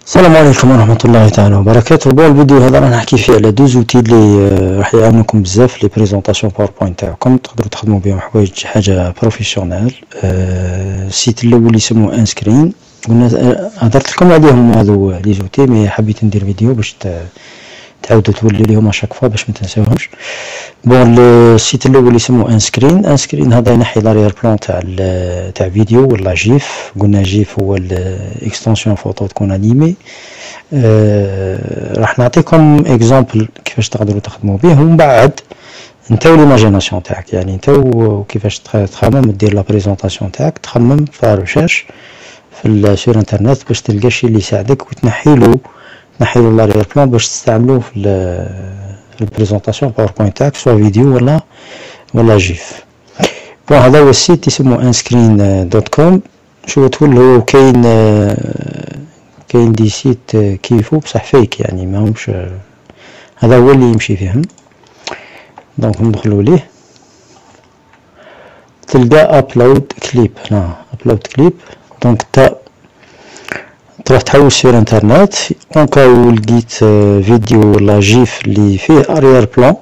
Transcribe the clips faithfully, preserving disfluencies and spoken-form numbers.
السلام عليكم ورحمة الله تعالى وبركاته. بون الفيديو هذا راح نحكي فيه على دوز اوتي اللي راح يعاونوكم بزاف لي بريزونطاسيون باوربوينت تاعكم، تقدروا تخدموا بهم حوايج حاجة بروفيسيونيل. أه السيت الاول يسموه انسكرين، قلنا هضرت لكم عليهم هذو لي زوتي، مي حبيت ندير فيديو باش تعاودوا تولي ليهم اشاك فوا باش ما تنساوهمش. بون السيت الاول يسموه انسكرين. انسكرين هذا ينحي لاريير بلان تاع تاع فيديو ولا جيف. قلنا جيف هو الاكستنسيون فوتو تكون انيمي. أه راح نعطيكم اكزامبل كيفاش تقدروا تخدموا به، ومن بعد نتاو ليماجيناسيون تاعك، يعني نتاو كيفاش تخمم دير لا بريزونطاسيون تاعك، تخمم في ريشيرش في سور انترنت باش تلقى شي اللي يساعدك وتنحيلو تنحيلو لاريير بلان باش تستعملوه في البريزونطاسيون باوربوينت تاعك، سواء فيديو ولا ولا جيف. بون هذا هو السيت يسموه انسكرين دوت كوم. شو تولوا كاين كاين دي سيت كيفو بصح فيك، يعني ماهمش هذا هو اللي يمشي فيهم. دونك ندخلوا ليه تلقى ابلود كليب. هنا ابلود كليب، دونك تا تروح تحوس سور انترنت اونكاو لقيت فيديو ولا جيف اللي فيه اريير بلان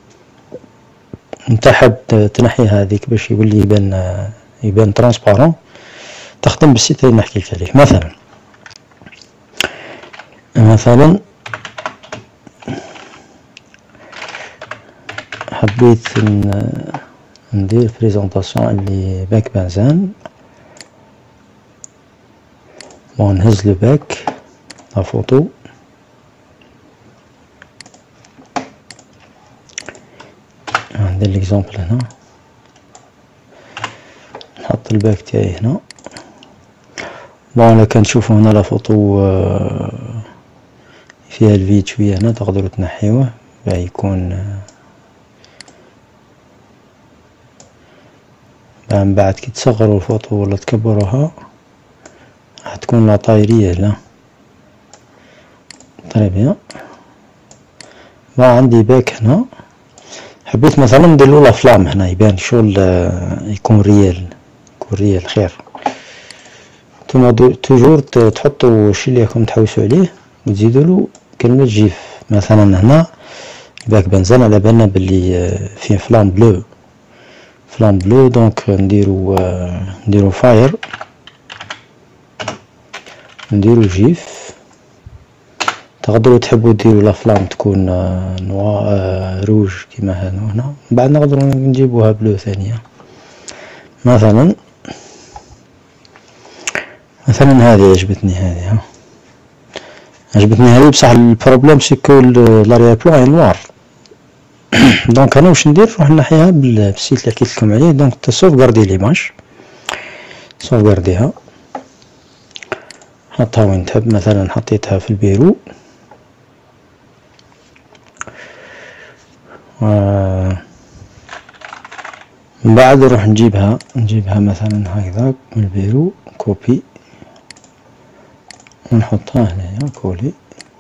نتا حاب تنحي هذيك باش يولي يبان يبان ترانسبارون، تخدم بالسيت اللي نحكي لك عليه. مثلا مثلا حبيت ندير بريزونطاسيون اللي باك بنزان. بون نهز لو باك لا فوتو، ندير ليكزامبل هنا، نحط الباك تاعي هنا. بون كان تشوفوا هنا لا فوتو فيها الفيد شويه هنا، تقدروا تنحيوه باه يكون من بعد كي تصغروا الفوتو ولا تكبروها راح تكون لا طايريه لا طري بيان. ما عندي باك هنا، حبيت مثلا نديرلو لا فلام هنا يبان شغل يكون ريال، يكون ريال خير. نتوما توجور تحطوا الشي اللي راكم تحوسوا عليه وتزيدولو كلمة جيف. مثلا هنا الباك بنزان على بالنا بلي فيه فلام بلو، فلام بلو، دونك نديرو نديرو فاير، نديرو جيف. تقدروا تحبوا ديروا لا فلام تكون نوا روج كيما هذا هنا، من بعد نقدروا نجيبوها بلو ثانيه. مثلا مثلا هذه عجبتني، هذه ها عجبتني هذه، بصح البروبليم سيكو لاريير بلان نوار. دونك انا واش ندير، نروح نحيها بالسيت اللي حكيت لكم عليه. دونك تسوف غاردي ليماج، سوف غارديها، حطها وين تحب. مثلا حطيتها في البيرو، و من بعد نروح نجيبها نجيبها مثلا هكذا من البيرو، كوبي ونحطها هنايا كولي.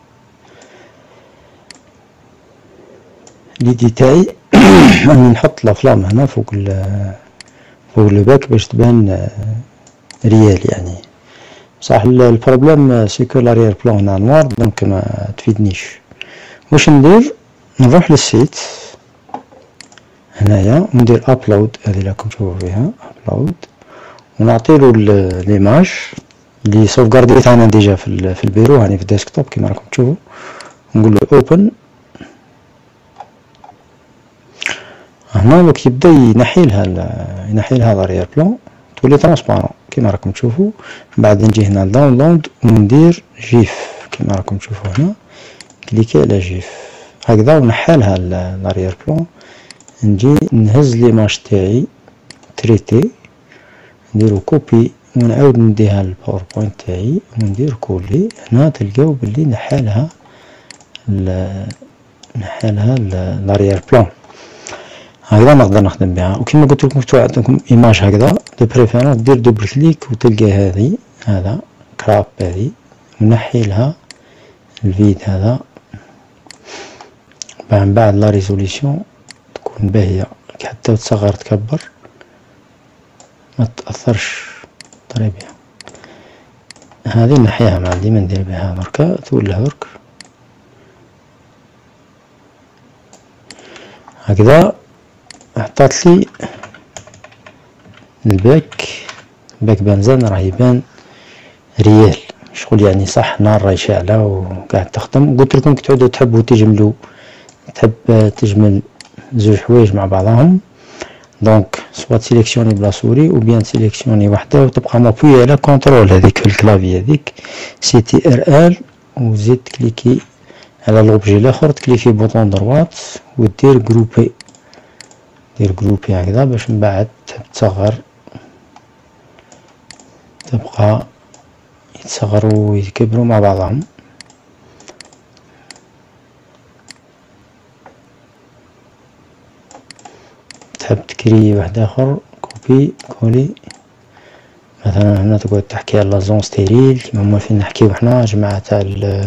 ليدي تاعي اني نحط لافلام هنا فوق ال فوق الباك باش تبان ريال يعني. بصح البروبليم سيكو لاريير بلان هنا نوار، دونك ما تفيدنيش. واش ندير، نروح للسيت هنايا وندير ابلود، هذه راكم تشوفوا فيها ابلود، ونعطيلو ليماج اللي سوفغارديتها انا ديجا في في البيرو هاني في الديسكتوب كيما راكم تشوفوا. نقول له اوبن. هنا وقت يبدا ينحي لها ينحي لها لاريير بلان تولي ترانسبارون كيما راكم تشوفوا. من بعد نجي هنا داونلود وندير جيف كيما راكم تشوفوا هنا، كليكي على جيف هكذا ونحي لها لاريير بلان. نجي نهز ليماج تاعي تريتي، نديرو كوبي ونعاود نديها للباوربوينت تاعي وندير كولي. هنا تلقاو بلي نحالها نحالها لاريير بلان هكذا نقدر نخدم بها. وكما قلت لكم كنت عندكم ايماج هكذا دو بريفيرونس دير دوبل كليك وتلقى هذه هذا كراب هذه، ونحي لها الفيد هذا. من بعد لا ريزوليسيون تكون باهيه حتى تصغر تكبر ما تاثرش طري بها. هذه نحيها ما عندي ما ندير بها دركا تولى درك هكذا. عطات لي الباك باك بنزين راه يبان ريال شغل يعني صح نار راهي شاعله وقاعد تخدم. قلت لكم كي تعودوا تحبوا تجملوا تحب تجمل زوج حوايج مع بعضهم دونك سوا سيليكسيوني بلا سوري او بيان سيليكسيوني وحده وتبقى مابوي على كونترول هذيك في الكلافي هذيك سي تي ار ال وزيد تكليكي على لوبجي الاخر تكليكي بوطون دروات ودير جروبي دير جروبي هكذا باش من بعد تحب تصغر تبقى يتصغروا ويتكبروا مع بعضهم. تحب تكري واحد اخر كوبي كولي مثلا هنا تقعد تحكي على زون ستيريل كيما هما فين نحكيو حنا جماعة تاع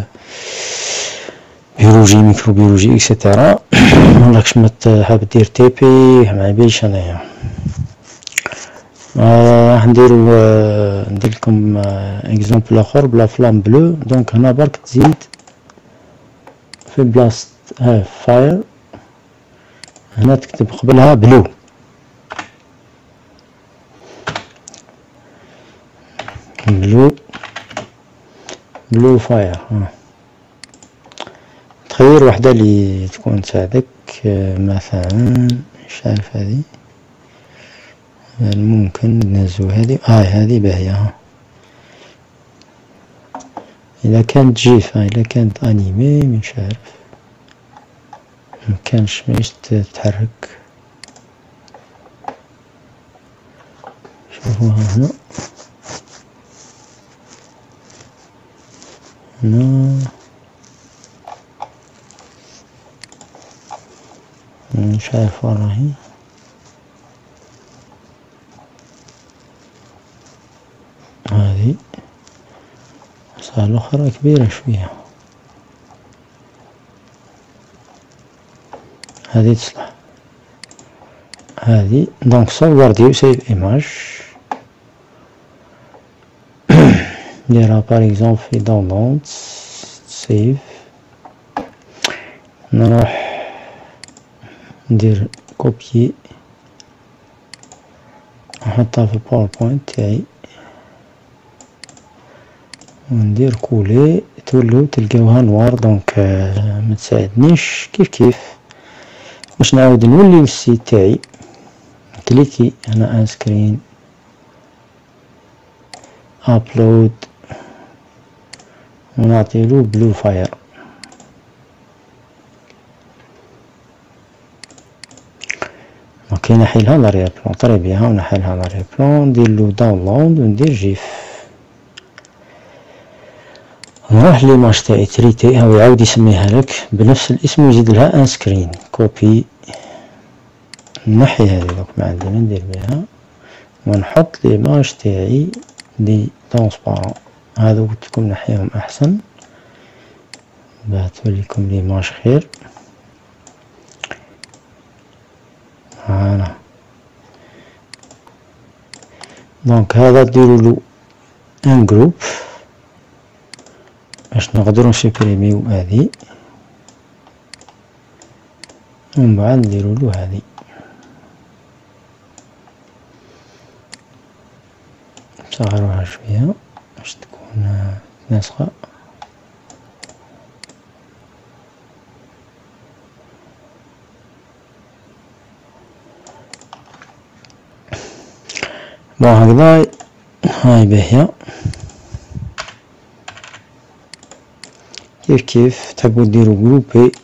بيولوجي ميكروبيولوجي اكسيتيرا. مراكش حاب دير تي بي معبيش انايا. راح نديرو ندير لكم اكزومبل اخر بلا فلام بلو. دونك هنا برك تزيد في بلاصة ها فاير هنا تكتب قبلها بلو بلو بلو فاير. تخير وحده اللي تكون تساعدك مثلا مش عارف هذه ممكن نزو هذه هاي هذه باهية. اذا كانت جيف اذا كانت انيمي مش عارف مكانش ماهيش تتحرك. شوفوها هنا هنا مش عارف وين راهي. هذه صار الاخرى كبيرة شوية هذه تصلح. هذه دونك سوفواردي سيف ايماج نديرها بار اكزومبل في داونلود سيف. نروح ندير كوبي نحطها في الباوربوينت تاعي وندير كولي تولو تلقاوها نوار. دونك ما تساعدنيش كيف كيف باش نعاود نولي السيت تاعي كليكي هنا ان سكرين ابلود ونعطيلو بلو فاير. اوكي نحيلها لاريير بلون طري بيها ونحيلها لاريير بلون نديرلو داونلود وندير جيف. نروح ليماج تاعي تريتي هاو يعاود يسميها لك بنفس الاسم ويزيد لها ان سكرين كوبي. نحي هذه دوك ما عندي ما ندير بها ونحط ليماج تاعي لي ترونسبارون. هذو قلت لكم نحيهم احسن باه توليكم ليماج خير. فوالا دونك هذا ديرولو ان جروب باش نقدرو نسوبريميو هذه ومن بعد نديرولو هذه. نصغروها شوية باش تكون ناسخة. بون هكذا هاي باهية. كيف كيف تحبوا ديروا جروبي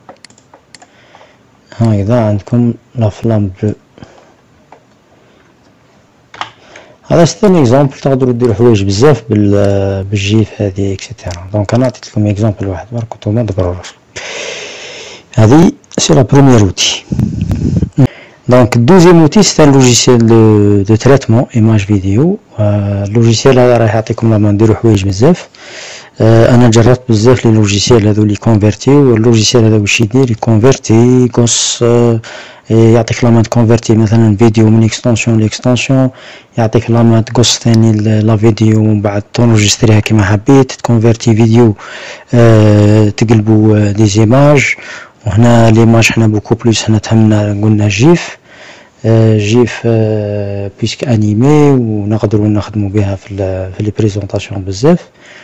هكذا عندكم لا فلام بلو. هذا سيتي اكزومبل تقدروا ديروا حوايج بزاف بالجيف هذه اكسيتيرا. دونك انا عطيت لكم اكزومبل واحد برك نتوما دبروا راسكم. هذه سي لا بروميير اوتي. دونك الدوزيام اوتي سي ان لوجيسيال دو تريتمون ايماج فيديو. اللوجيسيال هذا راه يعطيكم لا مان ديروا حوايج بزاف. آه انا جربت بزاف لي لوجيسيال هذو لي كونفيرتيو، اللوجيسيال هذا واش يدير يكونفيرتي قص آه يعطيك لا كونفيرتي مثلا فيديو من اكستنسيون لاكستنسيون، يعطيك لا تقص ثاني لا فيديو ومن بعد تونجستريها كيما حبيت، تكونفيرتي فيديو آه تقلبوا دي زيماج. وهنا ليماج حنا بوكو بلوس حنا تهمنا قلنا جيف آه جيف آه بيسك انيمي، ونقدروا نخدموا بها في في لي بريزونطاسيون بزاف.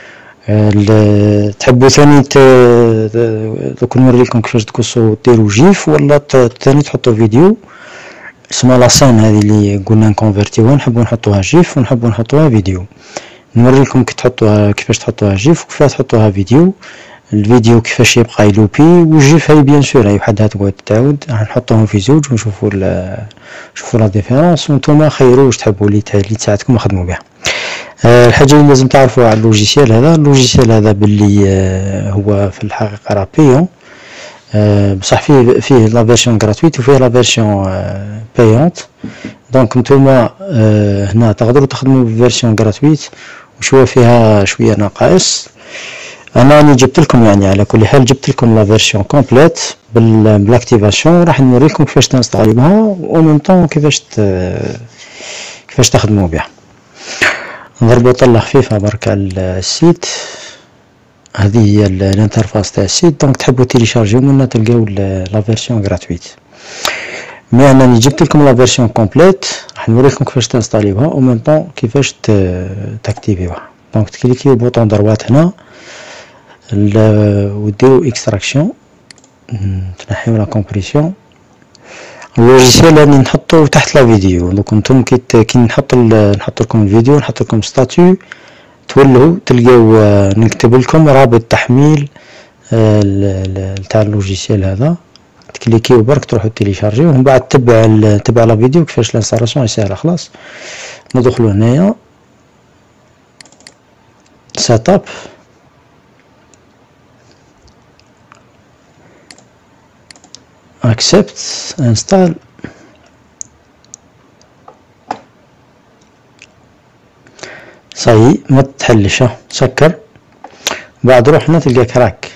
تحبوا ثاني دوك نوريكم كيفاش تقصوا ديروا جيف، ولا ثاني تحطوا فيديو اسمها لاسين هذه اللي قلنا نكونفيرتيوها، نحبوا نحطوها جيف ونحبوا نحطوها فيديو. نوريكم كي تحطوها كيفاش تحطوها جيف وكيفاش تحطوها فيديو. الفيديو كيفاش يبقى يلوبي، والجيف هاي بيان سور هاي وحدها تقعد تعاود. راح نحطوهم في زوج ونشوفوا نشوفوا لا ديفيرونس، وانتم خيروا واش تحبوا اللي تساعدكم نخدموا بها. أه الحاجه اللي لازم تعرفوها على اللوجيسيال هذا، اللوجيسيال هذا باللي أه هو في الحقيقه راه بيون، أه بصح فيه فيه لا فيرسيون غراتويت وفيه لا فيرسيون أه بايونت. دونك نتوما أه هنا تقدروا تخدموا بالفيرسيون غراتويت وشويه فيها شويه نقائص. انا راني جبت لكم يعني على كل حال جبت لكم لا فيرسيون كومبليت بالاكتيفاسيون، راح نوريكم كيفاش تنستاليوها و ميم طون كيفاش كيفاش تخدموا بها. نضربوا طله خفيفه برك على السيت، هذه هي الانترفاس تاع السيت. دونك تحبوا تيليشارجيو منا تلقاو لا فيرسيون غراتويت. مي انني جبت لكم لا فيرسيون كومبليت، راح نوريكم كيفاش تنستاليوها و ميم طون كيفاش تاكتيفيوها. دونك تكليكيو بوطون دروات هنا وديروا اكستراكشن، تنحيو لا كومبريسيون. اللوجيسيال راني نحطو تحت لا فيديو. دوك نتوما كي كي نحط نحط لكم الفيديو نحط لكم ستاتيو تولوا تلقاو نكتب لكم رابط تحميل تاع اللوجيسيال هذا، تكليكيو برك تروحوا تيليشارجيو ومن بعد تبع تبع لا فيديو كيفاش الانستالاسيون ساهله. خلاص ندخلوا هنايا سيت اب، accept install. صاي ما تحلش سكر. بعد روح هنا تلقى كراك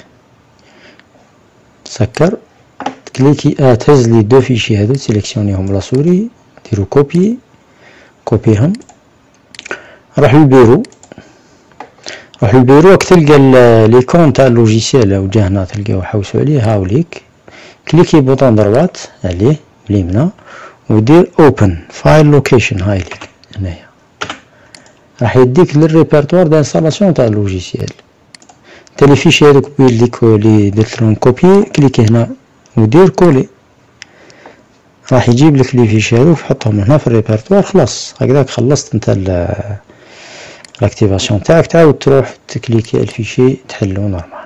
سكر، تكليكي اه تهز لي دو فيشي هادو تسيليكسيونيهم بلا سوري، ديرو كوبي كوبيهم، روح للبيرو روح للبيرو راك تلقى ليكون تاع اللوجيسيال وجا هنا تلقاو حوسوا عليه هاوليك، كليكي بوطون دروات عليه باليمنى ودير اوبن فايل لوكيشن. هاي لي هنايا راح يديك للريبرتوار دانستالاسيون تاع اللوجيسيال. تا لي فيشي هذوك اللي درت لهم كوبي كليكي هنا ودير كولي، راح يجيب لك لي فيشي هذوك حطهم هنا في الريبرتوار. خلاص هكذاك خلصت انت لاكتيفاسيون تاعك. تعاود تروح تكليكي الفيشي تحلو نورمال،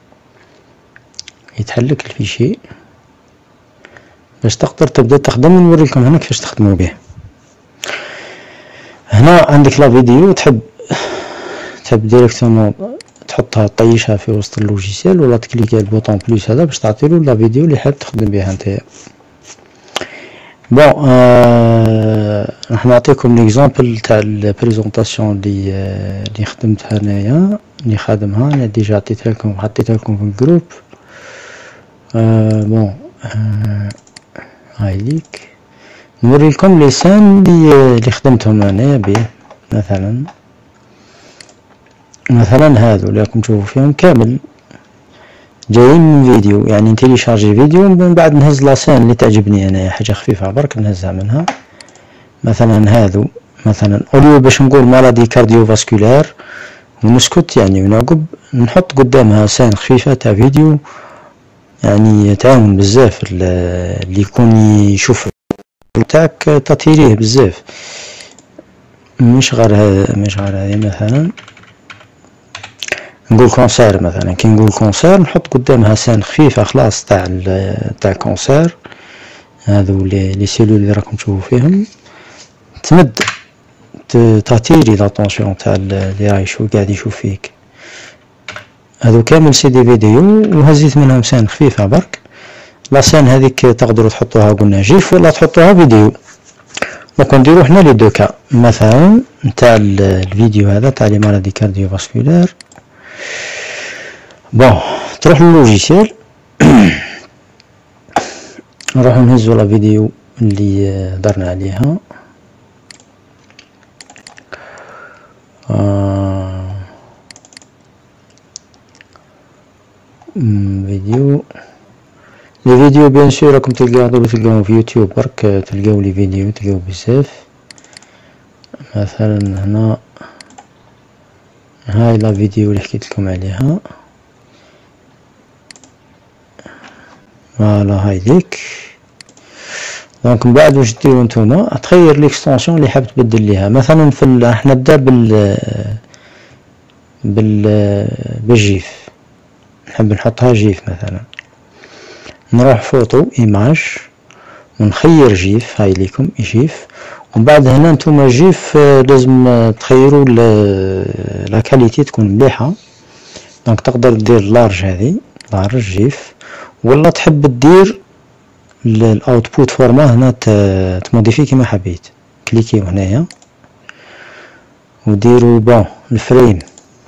يتحلك الفيشي باش تقدر تبدا تخدم. ونوريكم هنا كيفاش تخدموا به. هنا عندك لا فيديو تحب تحب ديريكتومون تحطها طيشها في وسط اللوجيسيال، ولا تكليكي على البوطون بليس هذا باش تعطيلو لا فيديو اللي حاب تخدم بها نتايا. بون آه راح نعطيكم ليكزامبل تاع البريزونطاسيون اللي اللي خدمتها انايا، اللي خادمها انا ديجا عطيتها لكم حطيتها لكم في الجروب. آه بون آه هاي ليك نوريكم لي سان اللي اللي خدمتهم انايا به. مثلا مثلا هادو اللي راكم تشوفوا فيهم كامل جايين من فيديو، يعني نتيليشارجي فيديو ومن بعد نهز لاسين اللي تعجبني انايا، حاجه خفيفه برك نهزها منها. مثلا هادو مثلا اوليو باش نقول مالادي كارديو فاسكولار ونسكت يعني ونعقب نحط قدامها سين خفيفه تاع فيديو، يعني تعاون بزاف اللي يكون يشوف تاعك تطيريه بزاف. مش غير هذا مش غير هذه مثلا نقول كونسير، مثلا كي نقول كونسير نحط قدامها سين خفيفه خلاص تاع تاع كونسير. هذو لي لي سيلول اللي راكم تشوفوا فيهم تمد تاتيري لاتونسيون تاع اللي راهي شو قاعد يشوف فيك. هذو كامل سي دي فيديو وهزيت منهم سين خفيفه برك. لا سين هذيك تقدروا تحطوها قلنا جيف ولا تحطوها فيديو. دونك نديرو حنا لي دو كا، مثلا نتاع الفيديو هذا تاع لي مالادي كارديو فاسكولار بون تروح للوجيسيال نروحو نهزو لا فيديو اللي درنا عليها. آه فيديو لي فيديو بيان سور راكم تلقاو تلقاوهم في يوتيوب برك، تلقاو لي فيديو تلقاو بزاف. مثلا هنا هاي لا فيديو اللي حكيت لكم عليها، فوالا هاي ديك. دونك من بعد واش ديرو نتوما تخير ليكستونسيون اللي حاب تبدل ليها. مثلا في راح نبدا بال بال بالجيف، نحب نحطها جيف مثلا، نروح فوتو ايماج ونخير جيف، هاي ليكم جيف. ومن بعد هنا نتوما جيف لازم تخيروا لا كاليتي تكون مليحه. دونك تقدر دير لارج، هذه لارج جيف، ولا تحب دير الاوتبوت فورما هنا تموديفي كيما حبيت. كليكيو هنايا وديروا بون الفريم،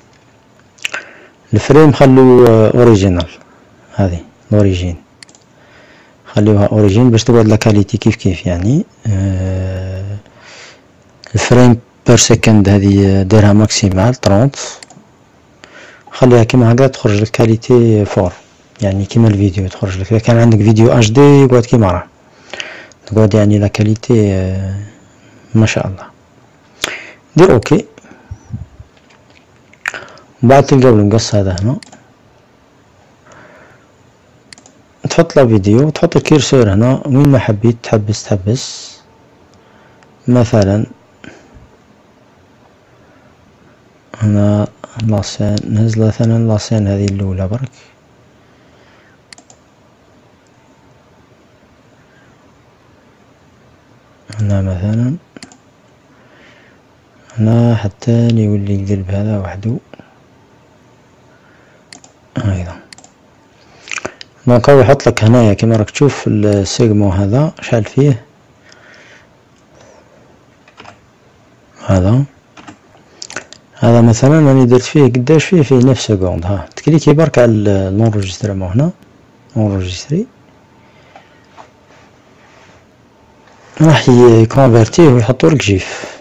الفريم خلو اوريجينال، هذه الاوريجين خليوها اوريجين باش تقعد لا كاليتي كيف كيف يعني. آه الفريم بير سكند هذه ديرها ماكسيمال ثلاثين، خليها كيما هكا تخرج لك كاليتي فور يعني كيما الفيديو تخرج لك. اذا كان عندك فيديو اش دي يقعد كيما راه، تقعد يعني لا كاليتي آه ما شاء الله. دير اوكي، بعد تلقاو المقص هذا هنا، تحط لا فيديو، تحط الكيرسور هنا وين ما حبيت تحبس تحبس. مثلا هنا لاسين، نهز مثلا لاسين هذه الاولى برك، هنا مثلا هنا حتى يولي يقلب هذا وحده هيدا. دونك هو يحط لك هنايا كيما راك تشوف السيجمو هذا شحال فيه، هذا هذا مثلا راني درت فيه قداش فيه فيه نفس سكوند. ها تكليكي برك على لونجسترمون هنا، اونجستري راح يكونفرتيه ويحطو لك جيف.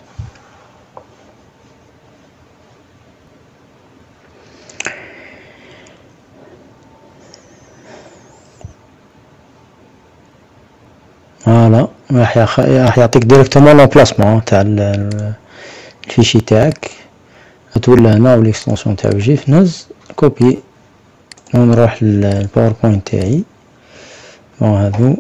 فوالا راح راح يعطيك ديريكتومون لامبلاسمون تاع الفيشي تاعك. تولى هنا والاكستنسيون تاعو جيف، نهز كوبي ونروح للباوربوينت تاعي. بون هادو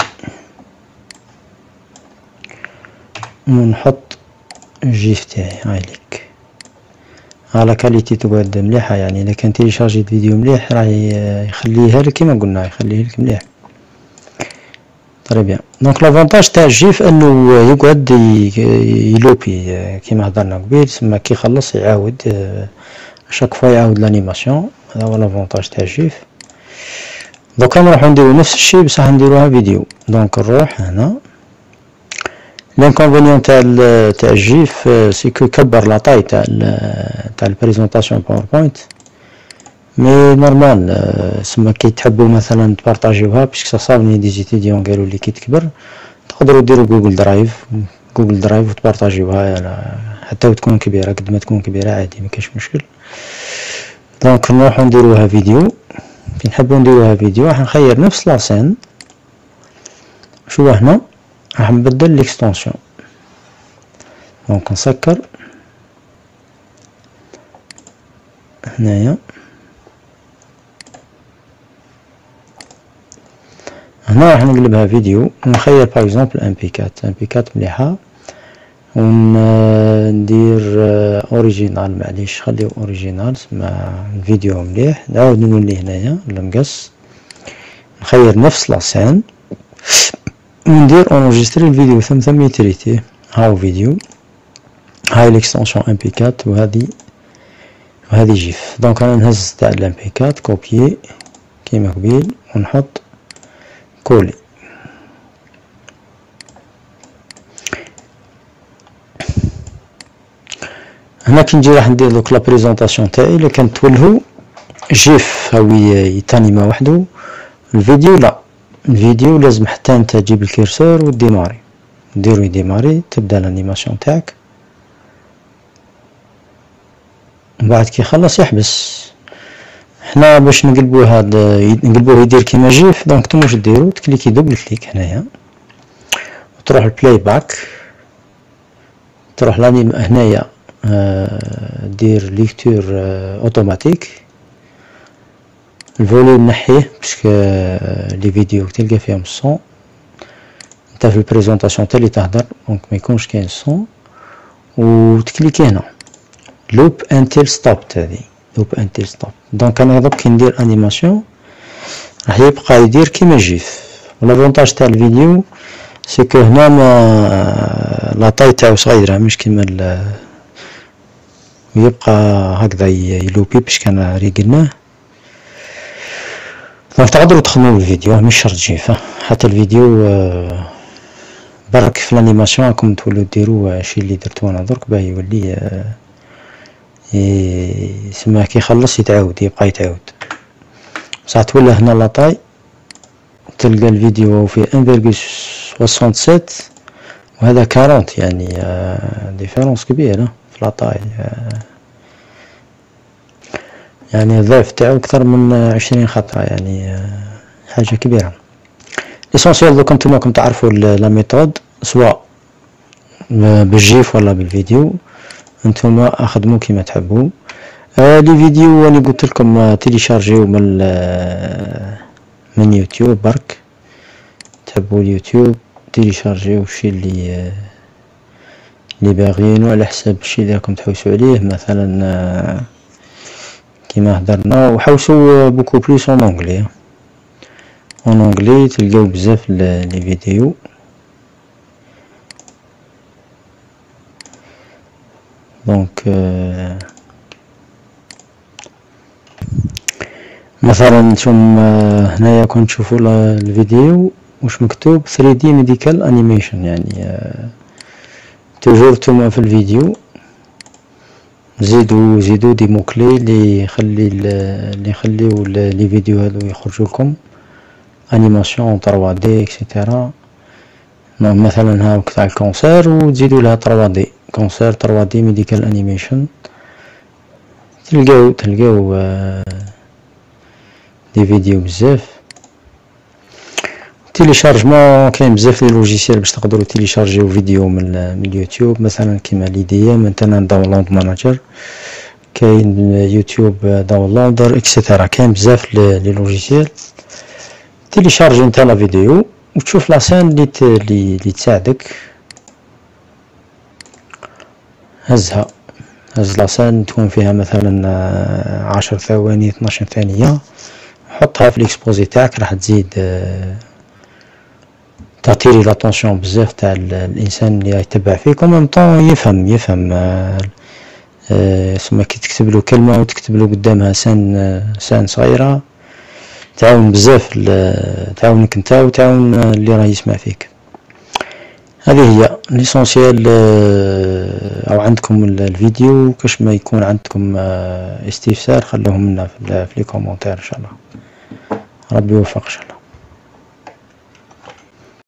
ونحط الجيف تاعي، هاي ليك على كاليتي تقعد مليحه يعني. اذا كان تيليشارجي فيديو مليح راه يخليها لك كيما قلنا، يخليه لك مليح. طري بيان. دونك لافونتاج تاع الجيف انه يقعد يلوبي كيما هضرنا قبيل، تسمى كي يخلص يعاود شاك فوا يعاود لانيماسيون. هذا هو لافونتاج تاع الجيف. دوكا نروحو نديرو نفس الشيء بصح نديروها فيديو. دونك نروح هنا، لانكونفينيون تاع تاع الجيف سيكو يكبر لا طاي تاع تاع البريزونطاسيون باوربوينت. مي نورمال سما كي تحبوا مثلا تبارطاجيوها، باسكو صابني دي زيتيديون قالوا لي كي تكبر تقدروا ديروا جوجل درايف، جوجل درايف وتبارطاجيوها حتى تكون كبيره. قد ما تكون كبيره عادي ما كاش مشكل. دونك نروحو نديروها فيديو. كي نحبوا نديروها فيديو راح نخير نفس لاسين. شو هنا راح نبدل ليكستونسيون. دونك نسكر هنايا، هنا راح نقلبها فيديو ونخير باغ اكزومبل ام بي أربعة. ام بي أربعة مليحه، وندير اوريجينال. معليش خليو اوريجينال سما الفيديو مليح. نعاود نولي هنايا المقص، نخير نفس لاسين وندير اونجستري الفيديو ثم ثم يتريتيه. هاو فيديو، هاي ليكستنسيون ام بي أربعة وهذه وهذه جيف. دونك انا نهز تاع الام بي أربعة كوبيي كيما قبيل ونحط كولي. هنا كي نجي راح ندير دوك لا بريزونطاسيون تاعي. الا كان تولهو جيف هاو يتانيما وحدو، الفيديو لا، الفيديو لازم حتى انت تجيب الكيرسور وديماري، ديرو يديماري، تبدا الانيماسيون تاعك، من بعد كي يخلص يحبس. حنا باش نقلبوه هاد نقلبوه يدير كيما جيف، دونك نتوما واش ديرو تكليكي دوبل كليك هنايا وتروح البلاي باك، تروح لانيم هنايا آه دير ليكتور آه اوتوماتيك، الفوليوم نحيه باش لي فيديو تلقى فيهم الصون، انت في البريزونطاسيون تاع اللي تهدر دونك ما يكونش كاين الصون، وتكليكي هنا لوب انتل ستوب، هذه لوب انتل ستوب. دونك انا دوك كي ندير انيماسيون راح يبقى يدير كيما جيف. والافونتاج تاع الفيديو سي كو هنا ما لا طاي تاعو صغيره مش كيما ال، ويبقى هكذا يلوبي باش كان ريقلناه. دونك تقدروا تخدموا بالفيديو مش شرط جيف، حتى الفيديو برك في الانيماسيون راكم تولوا ديروا شي اللي درتو انا درك باه يولي يسمى كي يخلص يتعاود يبقى يتعاود. بصح تولى هنا لاطاي تلقى الفيديو فيه واحد فاصلة سبعة وستين وهذا أربعين، يعني ديفيرونس كبيرة في لاطاي، يعني الضعف تاعو أكثر من عشرين خطرة، يعني حاجة كبيرة. ليسونسيال دوك نتوما راكم تعرفوا لا ميثود سواء بالجيف ولا بالفيديو، انتوما اخدموا كيما تحبوا. آه لي فيديو اللي قلت لكم تيليشارجيو من من يوتيوب، برك تحبوا اليوتيوب تيليشارجيو الشي اللي اللي باغيينو على حساب الشي اللي راكم تحوسوا عليه، مثلا آه كيما هدرنا، وحوسوا بوكو بليس اون اونغلي، اون اونغلي تلقاو بزاف لي فيديو. دونك euh, مثلا نتوما هنايا كون تشوفوا الفيديو واش مكتوب ثري دي ميديكال انيميشن، يعني توجور نتوما في الفيديو زيدوا زيدوا دي موكلي اللي يخلي اللي يخليو لي فيديو هذو يخرجوا لكم انيماسيون ثري دي اكسيتيرا. مثلا ها تاع الكونسير وتزيدوا لها ثري دي كونسير ثري دي ميديكال انيميشن، تلقاو تلقاو آه دي فيديو بزاف. تيليشارجمون كاين بزاف لي لوجيسيال باش تقدروا تيليشارجيو فيديو من, من اليوتيوب، مثلا كيما لي دي ام مثلا داونلود ماناجر، كاين يوتيوب داونلودر اكسيتيرا، كاين بزاف لي لوجيسيال. تيليشارجي نتا لا فيديو وتشوف لاسين اللي اللي تساعدك، هزها هز لاسين تكون فيها مثلا عشر ثواني اثناش ثانية، حطها في ليكسبوزي تاعك، راح تزيد تعطيلي لاتونسيون بزاف تاع الانسان اللي يتبع فيك، وميم طون يفهم يفهم ثم كي تكتب له كلمة وتكتب له قدامها سان سان صغيرة تعاون بزاف، تعاونك نتا وتعاون اللي راه يسمع فيك. هذه هي ليسونسيال. او عندكم الفيديو كاش ما يكون عندكم استفسار خلوهم لنا في لي كومونتير ان شاء الله. ربي يوفق ان شاء الله.